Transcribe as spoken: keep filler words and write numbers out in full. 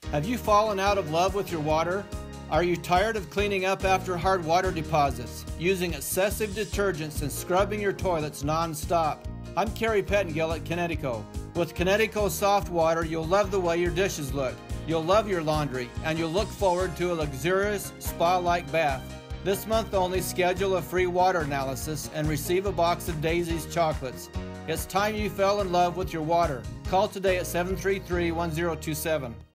Have you fallen out of love with your water? Are you tired of cleaning up after hard water deposits, using excessive detergents and scrubbing your toilets non-stop? I'm Kerry Pettengill at Kinetico. With Kinetico soft water, you'll love the way your dishes look. You'll love your laundry, and you'll look forward to a luxurious spa-like bath. This month only, schedule a free water analysis and receive a box of Daisy's chocolates. It's time you fell in love with your water. Call today at seven three three, one zero two seven.